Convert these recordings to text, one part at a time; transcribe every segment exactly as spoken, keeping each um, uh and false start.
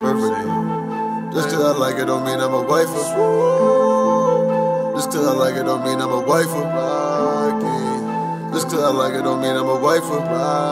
Perfect. Just cause I like it don't mean I'm a wifer. Just cause I like it don't mean I'm a wifer. Just cause I like it don't mean I'm a wifer.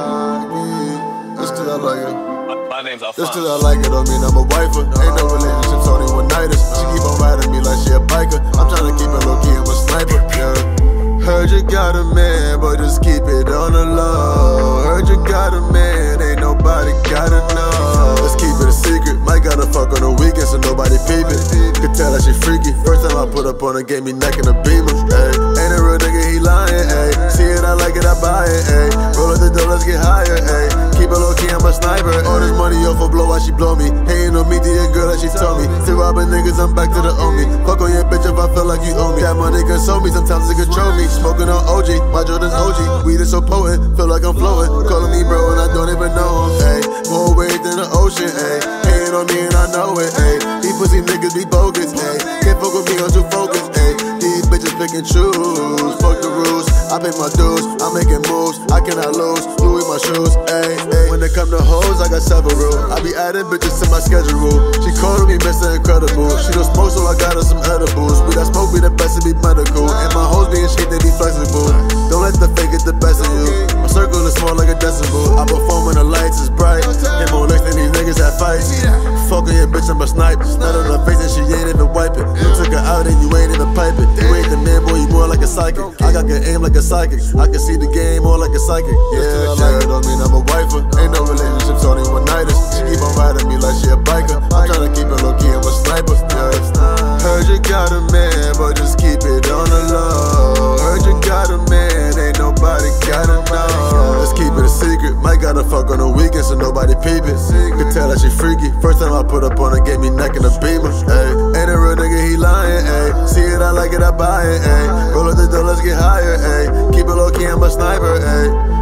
Just cause I like it. My name's Alfonso. Just cause I like it don't mean I'm a wifer. Ain't no relationships, only one-nighters. She keep on riding me like she a biker. I'm tryna keep it low-key, I'm a sniper, yeah. Heard you got a man, but just keep it on the low. Heard you got a man, ain't nobody gotta know. Let's keep it a secret, might gotta fuck on the weekend so nobody peep it. Could tell that she freaky, first time I put up on her, gave me neck and a beamer, ayy. Ain't a real nigga, he lying, ayy. See it, I like it, I buy it, ayy. Roll up the door, let's get higher, ayy. Keep it low-key, I'm a sniper. All this money off for blow, why she blow me? Hating on me to your girl that she told me. Still robbing niggas, I'm back to the owe me. Fuck on your bitch if I feel like you owe me. That money console me, sometimes it control me. Smoking on O G, my Jordan's O G. Weed is so potent, feel like I'm flowing. Calling me bro and I don't even know him, ayy. More weight than the ocean, ayy. Hating on me and I know it, ayy. These pussy niggas be bogus, ayy. Can't fuck with me, I'm too focused, ayy. These bitches pick and choose, fuck the rules. I pay my dues, I'm making moves, I cannot lose. Louis my shoes, ayy, ayy. When it come to hoes, I got several. I be adding bitches to my schedule. She calling me Mister Incredible. She don't smoke, so I got her some edibles. We got smoke, be the best to be medical. And my hoes being shaped, they be flexible. Don't let the fake get the best of you. My circle is small like a decibel. I perform when the lights is bright. Hit more legs than these niggas that fight. Fucking your bitch, I'm a sniper. Not on her face and she ain't even wipe it. You took her out and you ain't even pipe it. You ain't the man, boy, you more like a psychic. I got good aim like a psychic. I can see the game more like a psychic. Yeah, I like it, don't mean I'm a wifer. Ain't no relationships, only one-nighters. She keep on riding me like she a biker. I'm tryna keep it low-key, I'm a sniper, yeah. Heard you got a man, but just keep it on the low. Heard you got a man, ain't nobody gotta know. Let's keep it a secret, might gotta fuck on the weekend so nobody peep it. Could tell that she freaky, first time I put up on her, gave me neck and a beamer, ayy. Ain't a real nigga, he lying, ayy. See it, I like it, I buy it, ayy. Roll up the door, let's get higher, ayy. Keep it low-key, I'm a sniper, ayy.